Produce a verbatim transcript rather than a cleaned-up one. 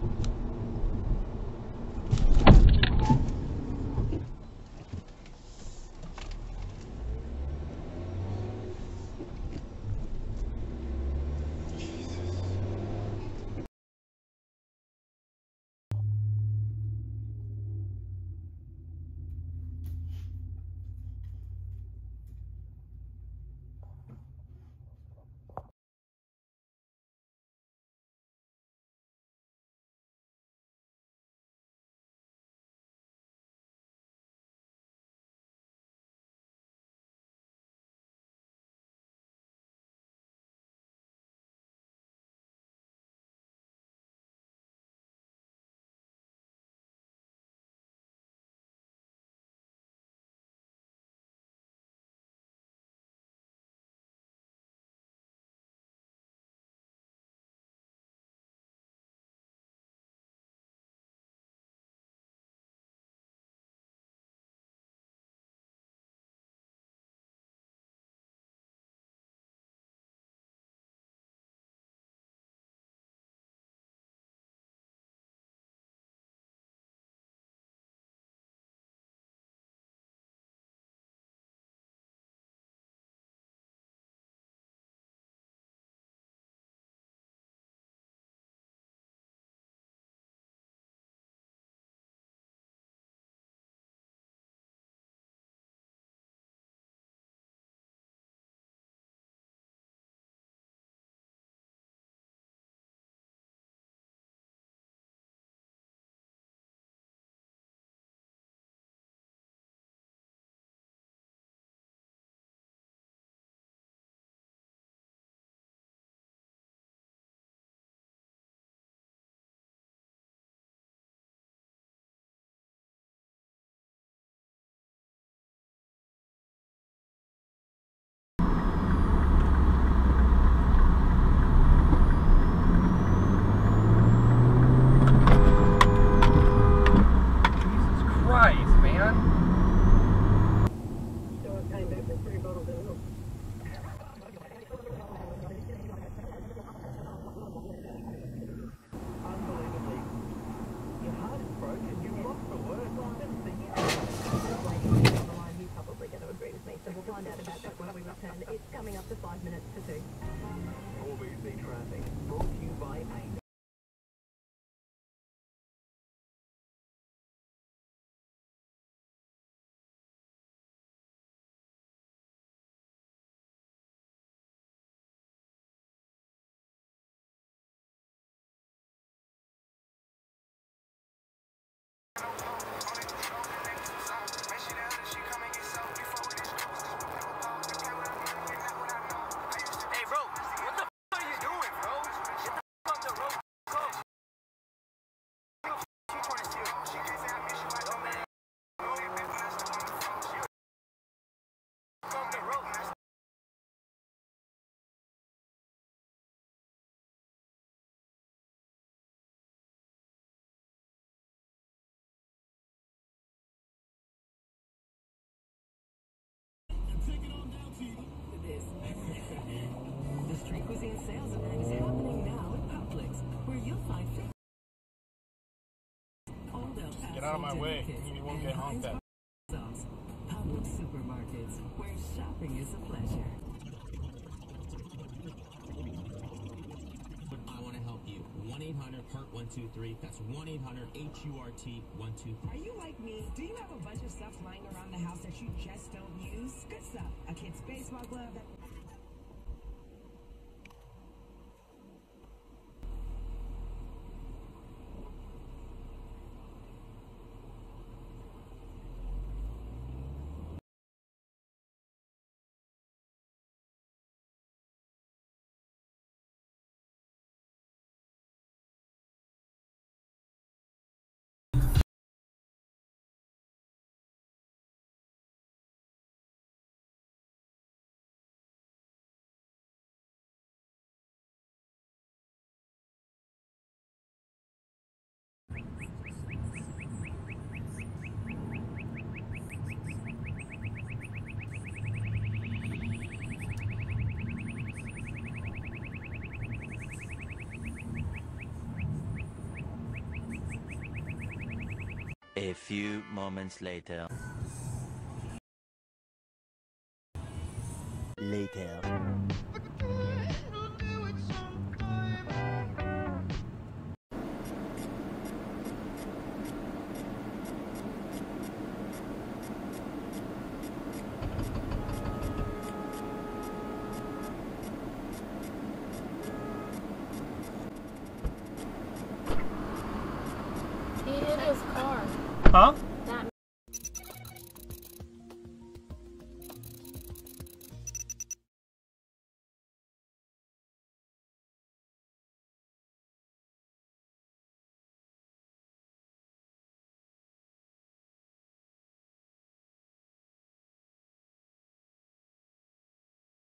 It's coming up to five minutes to two. All B C traffic brought to you by A. The street cuisine sales event is happening now at Publix, where you'll find all El Paso Get out of my way. delicates You won't and get honked at. sauce. Publix supermarkets, where shopping is a pleasure. I want to help you. one eight hundred hurt one two three. That's one eight hundred H U R T one two three. Are you like me? Do you have a bunch of stuff lying around the house that you just don't use? Good stuff. A kid's baseball glove. A few moments later. Later. He hit his car. Huh?